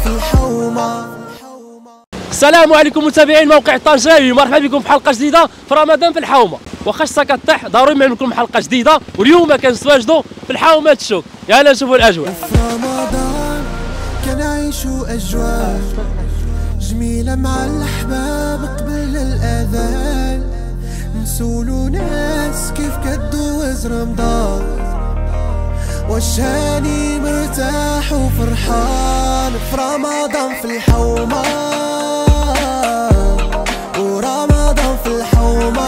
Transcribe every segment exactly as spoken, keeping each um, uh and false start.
الحومة. السلام عليكم متابعين موقع طنجاوي، مرحبا بكم في حلقه جديده في رمضان في الحومه. واخا الشتا كطيح ضروري نعمل لكم حلقه جديده، واليوم كنتواجدوا في الحومه الشوك. يلا نشوفوا الاجواء. في رمضان كنعيشوا اجواء جميله مع الاحباب قبل الاذان، نسولوا ناس كيف كدوز رمضان، واش هاني مرتاح وفرحان في رمضان في الحومه. ورمضان في الحومه،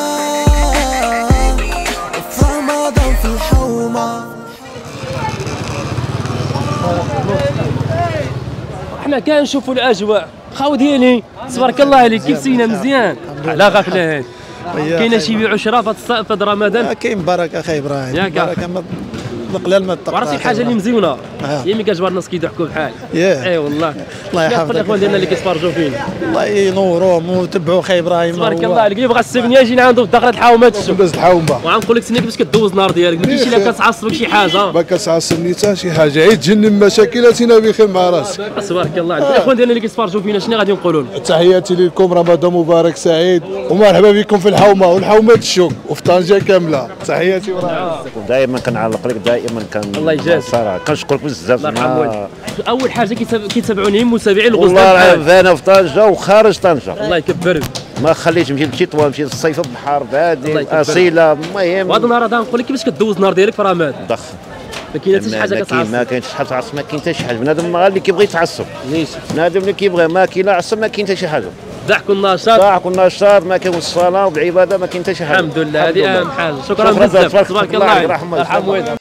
في رمضان في الحومه. احنا كنشوفوا الاجواء خاو ديالي تبارك الله عليك، كيف سينا مزيان على غفله هاد. كاينه شي يبيعوا شراب في هذا رمضان؟ كاين بركه اخي ابراهيم، ياك بركه القلال ما تطلع. عرفتي الحاجه اللي مزيونه هي ملي كتجبر الناس كيضحكوا بحال. اي والله الله يحفظك الاخوان ديالنا اللي كيتفرجوا فينا، الله ينوروهم وتبعوا اخي ابراهيم. تبارك الله عليك. اللي بغى السبنيه يجي عنده في داخل الحومات الشوك. دوز الحومه وغنقول لك سنيك باش كدوز النهار ديالك، ما كاينش الا كتعصبك شي حاجه. ما كتعصبني حتى شي حاجه، عيد تجنب مشاكلاتنا بخير مع راسك. تبارك الله عليك. الاخوان ديالنا اللي كيتفرجوا فينا شنو غادي نقولوا لهم؟ تحياتي لكم، رمضان مبارك سعيد ومرحبا بكم في الحومه والحومات الشوك وفي طنجه كامله. تحياتي ابراهيم. دائما كنعلق لك، دائما كن الله يجازيك صراحه كنشكرك بزاف. الله يرحم والديك. اول حاجه كيتابعوني متابعين الغزال والله انا في طنجه وخارج طنجه، الله يكبر ما خليتش نمشي لتطوان، مشيت الصيف بحر بادي اصيله. المهم وهذا النهار هذا نقول لك كيفاش كدوز النهار ديالك في رمضان. ضخ ما كاين حتى شي حاجه كتعصب، ما كاينش شي حاجه تعصب، ما كاين حتى شي حاجه. بنادم اللي كيبغي يتعصب، بنادم اللي كيبغي ما كاين لا عصب، ما كاين حتى شي حاجه. ضحك والنشاط، ضحك والنشاط، ما كاين الصلاه والعباده، ما كاين حتى شي حاجه. الحمد لله، هذه اهم حاجه. شكرا بزاف، تبارك الله عليك. يرحم والديك.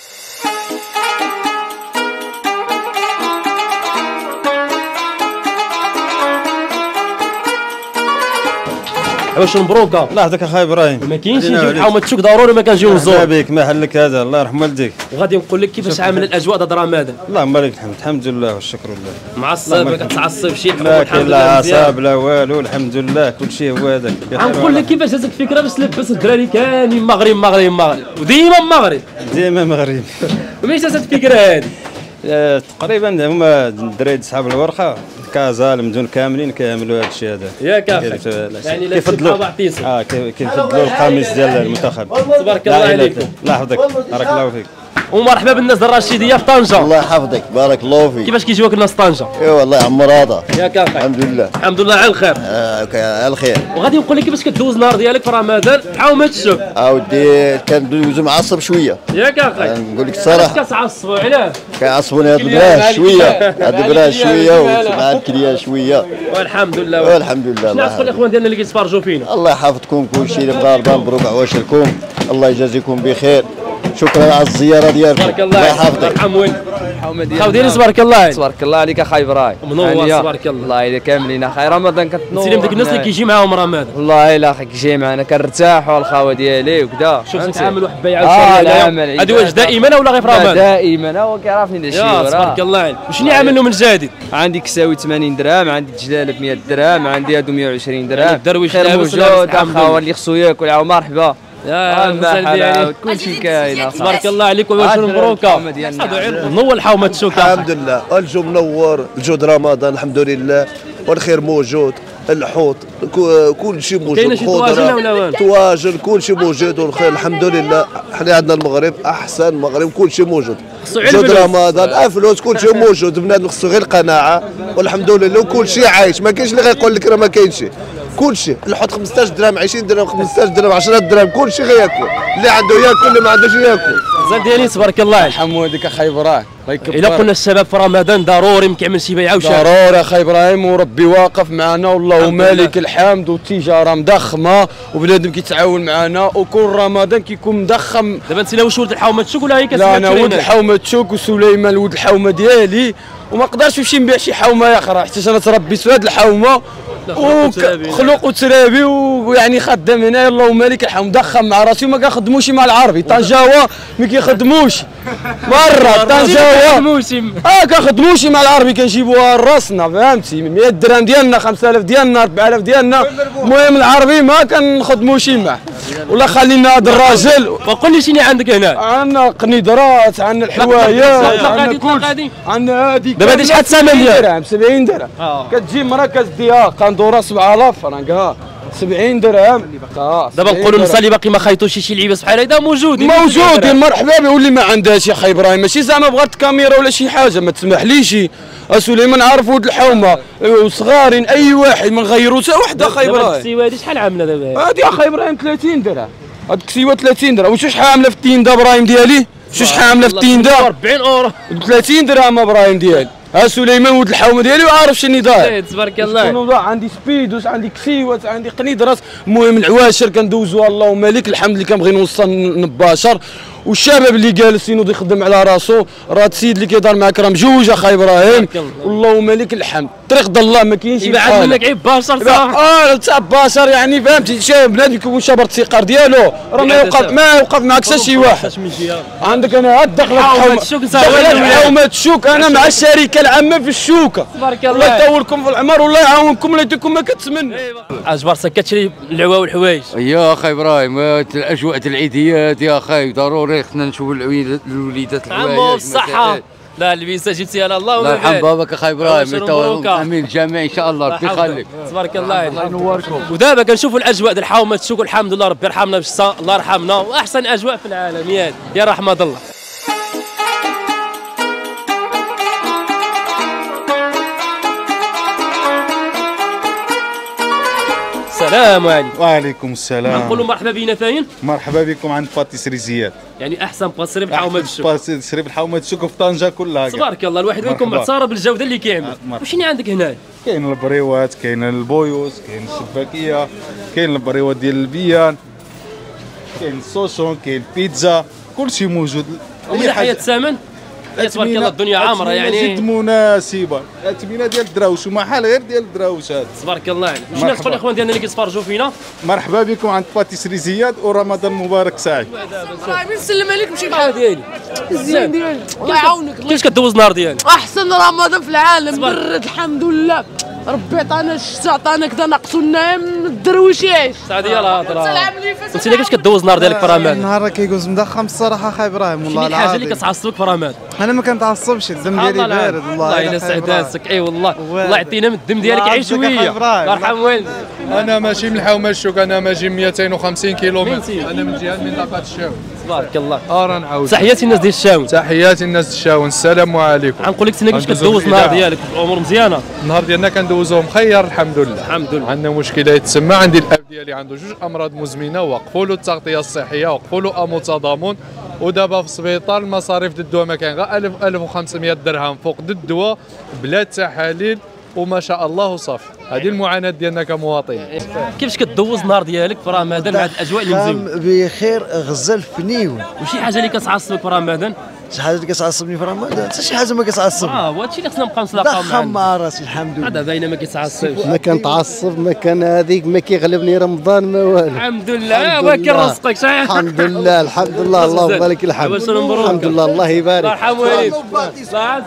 واش مبروكه؟ الله يحفظك اخي ابراهيم. ما كاينش نجيو الحومه تشوك ضروري ما كنجيو نزور. مرحبا بك، ما حلك هذا، الله يرحم والديك. وغادي نقول لك كيفاش عامل الاجواء هذا رمضان. اللهم لك الحمد، الحمد لله والشكر لله. معصب ما كتعصب شي لا كاين لا عصاب لا والو، الحمد لله كل شيء هو هذاك. غنقول لك كيفاش جاتك الفكره باش تلبس الدراري كاملين مغرب مغرب مغرب وديما مغرب ديما مغرب. ومنين جات الفكره هذه؟ تقريبا هما الدراري صحاب الورقه كازا المدن كاملين كيعملوا هذا الشيء هذا. ياك اخي يعني كيفضلوا اه كيفضلوا القميص ديال المنتخب. تبارك الله عليكم. الله يحفظك، بارك الله فيك. ومرحبا بالناس الرشيديه في طنجه. الله يحفظك، بارك الله فيك. كيفاش كيجيوك الناس طنجه؟ اي والله عمر هذا. ياك اخي الحمد لله الحمد لله على الخير. آه على الخير. وغادي نقول لك كيفاش كدوز النهار ديالك في رمضان في حومه الشوك. اودي كندوزو معصب شويه. ياك اخي نقول لك الصراحه. علاش كتعصبوا علاه؟ كيعصبوني هاد البراش شويه، هاد البراش شويه ومع الكليه شويه. والحمد لله والحمد لله. شنو تقول الاخوان ديالنا اللي كيتفرجوا فينا؟ الله يحفظكم كلشي اللي بغى رمضان مبروك عواشركم، الله يجازيكم بخير. شكرا على الزياره ديالكم. تبارك الله يحفظك. يرحم والديك. الحومه ديالنا خاو ديالي تبارك الله تبارك الله عليك اخاي ابراهيم. منور تبارك الله. الله يلا كاملين اخاي رمضان كتنور. سيدي ديك الناس اللي كيجي معاهم رمضان. والله الا اخي كيجي معنا كنرتاحوا الخاوه ديالي وكذا. شوف نتعامل واحد بيعاود اه شريه. هذه واش دائما ولا غير في رمضان؟ دائما، هو كيعرفني داك الشيء. تبارك الله عليك. وشنو عامل له من جديد؟ عندي كساوي ثمانين درهم، عندي الجلاله ب مية درهم، عندي هادو مية وعشرين درهم. الدرويش خير موجود اخاوه اللي خصو ياكل عاو مرحبا. يا مساء كلشي كاين. تبارك الله عليك وبارك مبروكه. منور الحومه الشوك. الحمد لله، الجو منور، الجود رمضان الحمد لله، والخير موجود، الحوت كل شيء موجود. كاين شي طواجن ولا والو؟ طواجن كل شيء موجود والخير الحمد لله. حنا عندنا المغرب احسن مغرب، كل شيء موجود. جود رمضان افلوس كل شيء موجود، بنادم خصو غير القناعه والحمد لله، وكل شيء عايش. ما كاينش اللي غيقول لك راه ما كاينش. كل شيء الحوت خمسطاش درهم، عشرين درهم، خمسطاش درهم، عشرة درهم، كل شيء غياكل. اللي عنده ياكل، اللي ما عندوش ياكل. زاد ديالي تبارك الله. حمودك اخي ابراهيم. الا قلنا الشباب في رمضان ضروري ما كيعمل شي بيعه وشراء. ضروري اخي ابراهيم، وربي واقف معنا والله مالك الحمد، والتجاره مضخمه وبنادم كيتعاون معنا، وكل رمضان كيكون مضخم. دابا انت ولد الحومه تشوك ولا هي لا انا ولد الحومه تشوك، وسليمان ولد الحومه ديالي، وما نقدرش نمشي نبيع شي حومه اخرى حيت انا تربيت في هذه الحومه وخلق وترابي، ويعني خدام هنا اللهم مالك الحمد، مضخم مع راسي وما كنخدموش مع العربي. طنجاوه ما كيخدموش مره طنجه هو الموسم اه كناخذ موشي مع العربي كنجيبوها لراسنا فهمتي مية درهم ديالنا خمسة آلاف ديالنا أربعة آلاف ديالنا المهم العربي ما كناخذ موشي معاه ولا خلينا هذا الراجل. وقول لي شنو عندك هنا؟ عندنا قنيدرات عندنا الحوايات عندنا كلشي عندنا هذيك دابا هذه شحال الثمن ديالها؟ سبعين درهم كتجي مرة كتديها قندوره سبعة آلاف فرنك ها سبعين درهم. دابا نقولوا الناس اللي باقي ما خيطوش شي لعيبه بحال هكذا موجودين موجودين مرحبا به واللي ما عندهاش يا اخي ابراهيم ماشي زعما بغات كاميرا ولا شي حاجه ما تسمحليش سليمان عارف ولد الحومه وصغارين اي واحد ما نغيروا حتى وحده اخي ابراهيم. دابا السيوه هذه شحال عامله دابا؟ هذه اخي ابراهيم ثلاثين درهم هاد الكسيوه ثلاثين درهم. وشو شحال عامله في التيندا ابراهيم ديالي؟ شو شحال عامله في التيندا؟ أربعين اورو ثلاثين درهم ابراهيم ديالي. ها سليمان ولد الحومه ديالي وعارف شنو داير. تبارك الله. عندي سبيدوس عندي كسيوات عندي قنيدرات المهم العواشر كندوزوها اللهم لك الحمد اللي كنبغي نوصل نباشر. والشباب اللي جالسين وضي يخدم على راسو راه السيد اللي كيدار معاك راه مجوج اخي ابراهيم اللهم لك الحمد. طريق ضل ما كاينش شي بعد منك عيب باشر صح. اه تاع باشر يعني فهمتي شاب بنادم يكون شابر الثقار ديالو راه ما يوقف ما يوقف معك حتى شي واحد. عندك انا هاد دخلت حومه الشوك انا مع الشركه العامه في الشوكه. تبارك الله. الله يطولكم في العمر والله يعاونكم ولا يديكم ما كتمنى. اجبر كتشري العوا والحوايج. يا اخي ابراهيم الاجواء العيديات يا اخي ضروري خصنا نشوفوا الوليدات الحوايج. عمو بالصحه. لا البيسه جبتي على الله الله يرحم باباك اخي ابراهيم امين الجميع ان شاء الله ربي يخليك. تبارك الله الله ينوركم. ودابا كنشوفوا الاجواء ديال حومه الشوك الحمد لله ربي يرحمنا بالشتا الله يرحمنا واحسن اجواء في العالم يا يا رحمه الله. السلام عليكم. وعليكم السلام. نقولوا مرحبا بينا فاين؟ مرحبا بكم عند باتيسري زياد. يعني احسن باتيسري بالحومه الشوك. باتيسري بالحومه الشوك في طنجه كلها. تبارك الله الواحد منكم معترف بالجوده اللي كيعمل. وشنو عندك هنا؟ كاين البريوات كاين البويوس كاين الشباكيه كاين البريوات ديال البيان كاين السوشون كاين البيتزا كلشي موجود. ومن ناحيه الثمن تبارك الله الدنيا عامره يعني جد مناسبه. الثمنه ديال الدراوش وما حال غير ديال الدراوش هذا تبارك الله عليك. شنو تقول الاخوان ديالنا اللي كيتفرجوا فينا؟ مرحبا بكم عند باتيسري زياد ورمضان مبارك سعيد. ابراهيم نسلم عليك نمشي معاك ديالي الزين ديالي الله يعاونك. كيفاش كدوز النهار ديالك؟ احسن رمضان في العالم برد الحمد لله ربي عطانا الشتا عطانا كذا نقصوا النعم الدرويشيش. سعدي يا الهضره. انت كيفاش كدوز النهار ديالك في رمضان؟ النهار كيجوز مدخم الصراحه اخي ابراهيم والله العظيم. شنو الحاجه اللي كتعصبك في رمضان؟ انا ما كنتعصبش الدم ديالي بارد والله. الله يلا سعد راسك اي والله الله يعطينا من الدم ديالك عيش شويه. الله يرحم والديك. انا ماشي من الحومه الشوك انا ماشي مئتين وخمسين كيلومتر انا من جهه منطقه الشاون. تبارك الله. اه راه نعاود. تحياتي الناس ديال الشاون. تحياتي الناس ديال الشاون السلام عليكم. غنقول لك سنه كيفاش كدوز النهار ديالك الامور مزيانه؟ النهار ديالنا كندوزوه مخير الحمد لله. الحمد لله. عندنا مشكله يتسمى عندي الاب ديالي عنده جوج امراض مزمنه وقفوا له التغطيه الصحيه وقفوا له امو تضامن ودابا في السبيطار المصاريف ديال الدواء ما كاين غير ألف ألف وخمسمائة درهم فوق الدواء بلا تحاليل وما شاء الله وصافي. هذه المعاناه ديالنا كمواطنين. كيفاش كدوز النهار ديالك في رمضان مع الاجواء اللي مزيونه؟ بخير غزال فنيون. وشي حاجه اللي كتعصبك في رمضان؟ شي حاجه اللي كتعصبني في رمضان حتى شي حاجه ما كتعصبني. اه وهادشي اللي خصنا نبقاو نتلاقاو معاه. ضخم مع راسي الحمد لله. هذا باينه ما كيتعصبش. ما كنتعصب ما كان هذيك ما كيغلبني رمضان ما والو. الحمد لله واكل رزقك صحيح. الحمد لله الحمد لله اللهم لك الحمد. الحمد لله الله يبارك. الله يرحم والديك. السلام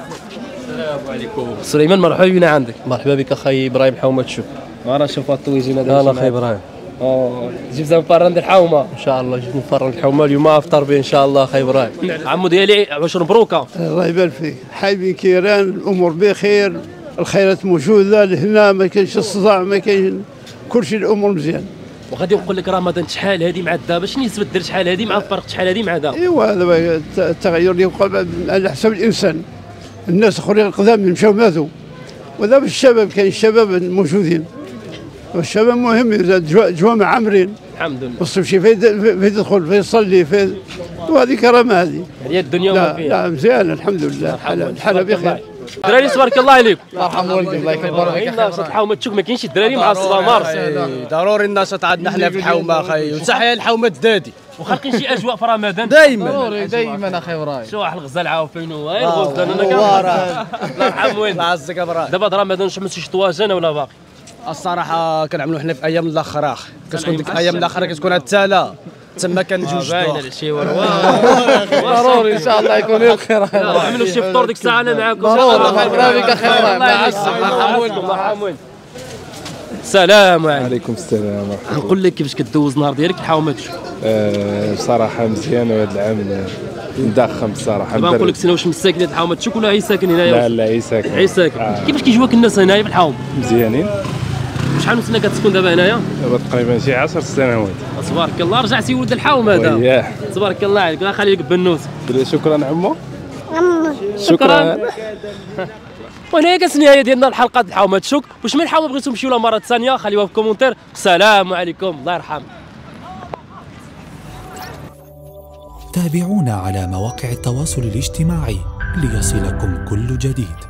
عليكم. سليمان مرحبا بنا عندك. مرحبا بك اخي ابراهيم حومه الشوك. ما راه شوف الطويجين هذا. انا اخي ابراهيم. اه جيب زعما فران الحومه. ان شاء الله جيب نفرن الحومه اليوم افطر به ان شاء الله اخي ابراهيم. عمو ديالي عشر مبروكه. الله يبارك فيك. حي كيران الامور بخير الخيرات موجوده لهنا ما كاينش الصداع ما كاين كلشي الامور مزيان. وغادي نقول لك رمضان شحال هذه مع دابا شنو يتبدل شحال هذه مع الفرق شحال هذه مع دابا؟ ايوا هذا التغير اللي وقع على حسب الانسان. الناس الاخرين القدام مشاو ماتوا ودابا الشباب كاين الشباب موجودين والشباب مهم جوامع عامرين الحمد لله. وصف شي في يدخل في يصلي في وهذه كرامه هذه. هي الدنيا وما فيها. لا مزيان الحمد لله الحاله بخير. الدراري تبارك الله عليكم. الله يرحم والديك الله يكبر فيك. الناس الحومه تشوف ما كاينش الدراري مع الصبا مارس. ضروري الناس عندنا حنا في الحومه اخي وتحيه الحومه الدادي. وخالقين شي اجواء في رمضان دائما دائما اخي ابراهيم. شو واحد الغزال عاوفين وين الغزال انا كنعرف. الله يرحم والديك. عزك ابراهيم. دابا رمضان شمس شي طواجن ولا باقي؟ الصراحه كنعملوا حنا في ايام الاخر اخ كتكون ديك الايام الاخر كتكون التاله تما كنجوج باينه العشيوه ضروري ان شاء الله يكون الخير. عملوا شي فطور ديك الساعه انا معاكم. ضروري خير بلا بك خير الله يعزك. الله يرحمه. السلام عليكم. وعليكم السلام. نقول لك كيفاش كدوز النهار ديالك في الحومه تشوف؟ أه بصراحه مزيان، وهذا العام مدخم بصراحه. دابا نقول لك سنه واش من ساكن هاد الحومه تشوف ولا هي ساكن هنايا؟ لا لا هي ساكن. هي ساكن. آه. كيفاش كيجيوك الناس هنايا في الحومه؟ مزيانين. شحال من سنه كتسكن دابا هنايا؟ دابا تقريبا شي عشر سنوات. تبارك الله رجعتي ولد الحومه هذا. وياه. تبارك الله عليك. الله يخلي لك بنوت. شكرا عمو. شكرا. وهنا كانت النهايه ديالنا الحلقه ديال الحومه تشوك. واش من الحومه بغيتو تمشيو لها مره ثانيه خليوها في الكومونتير. السلام عليكم الله يرحم. تابعونا على مواقع التواصل الاجتماعي ليصلكم كل جديد.